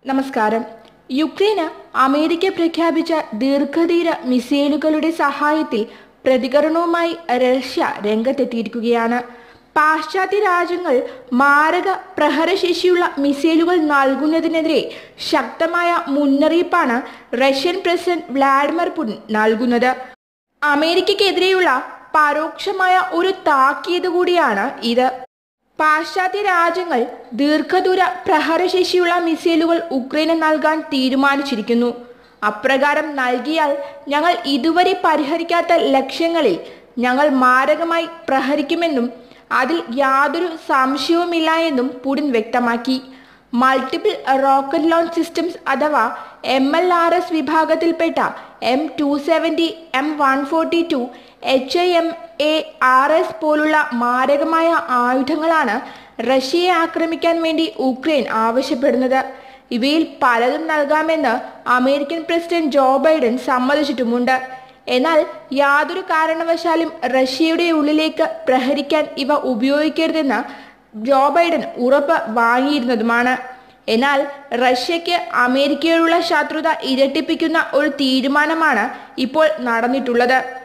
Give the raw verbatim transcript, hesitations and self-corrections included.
നമസ്കാരം. യുക്രൈന് അമേരിക്ക പ്രഖ്യാപിച്ച ദീർഘദൂര മിസൈലുകളുടെ സഹായത്തിൽ പ്രതികരണവുമായി റഷ്യ രംഗത്തെത്തിയിരിക്കുകയാണ്. പാശ്ചാത്യ രാജ്യങ്ങൾ മാരക പ്രഹരശേഷിയുള്ള മിസൈലുകൾ നൽകുന്നതിനെതിരെ ശക്തമായ മുന്നറിയിപ്പാണ് റഷ്യൻ പ്രസിഡന്റ് വ്ളാഡിമിർ പുടിൻ നൽകുന്നത്. അമേരിക്കയ്ക്കെതിരെയുള്ള പരോക്ഷമായ ഒരു താക്കീത് കൂടിയാണ് ഇത്. പാശ്ചാത്യ രാജ്യങ്ങൾ ദീർഘദൂര പ്രഹരശേഷിയുള്ള മിസൈലുകൾ ഉക്രൈന് നൽകാൻ തീരുമാനിച്ചിരിക്കുന്നു. അപ്രകാരം നൽകിയാൽ ഞങ്ങൾ ഇതുവരെ പരിഹരിക്കാത്ത ലക്ഷ്യങ്ങളിൽ ഞങ്ങൾ മാരകമായി പ്രഹരിക്കുമെന്നും അതിൽ യാതൊരു സംശയവുമില്ല എന്നും പുടിൻ വ്യക്തമാക്കി. മൾട്ടിപ്പിൾ റോക്കറ്റ് ലോഞ്ച് സിസ്റ്റംസ് അഥവാ എം എൽ ആർ എസ് വിഭാഗത്തിൽപ്പെട്ട M two seventy, M one forty two, H I M A R S പോലുള്ള മാരകമായ ആയുധങ്ങളാണ് റഷ്യയെ ആക്രമിക്കാൻ വേണ്ടി ഉക്രൈൻ ആവശ്യപ്പെടുന്നത്. ഇവയിൽ പലതും നൽകാമെന്ന് അമേരിക്കൻ പ്രസിഡന്റ് ജോ ബൈഡൻ സമ്മതിച്ചിട്ടുമുണ്ട്. എന്നാൽ യാതൊരു കാരണവശാലും റഷ്യയുടെ ഉള്ളിലേക്ക് പ്രഹരിക്കാൻ ഇവ ഉപയോഗിക്കരുതെന്ന് ജോ ബൈഡൻ ഉറപ്പ് വാങ്ങിയിരുന്നതുമാണ്. എന്നാൽ റഷ്യയ്ക്ക് അമേരിക്കയോടുള്ള ശത്രുത ഇരട്ടിപ്പിക്കുന്ന ഒരു തീരുമാനമാണ് ഇപ്പോൾ നടന്നിട്ടുള്ളത്.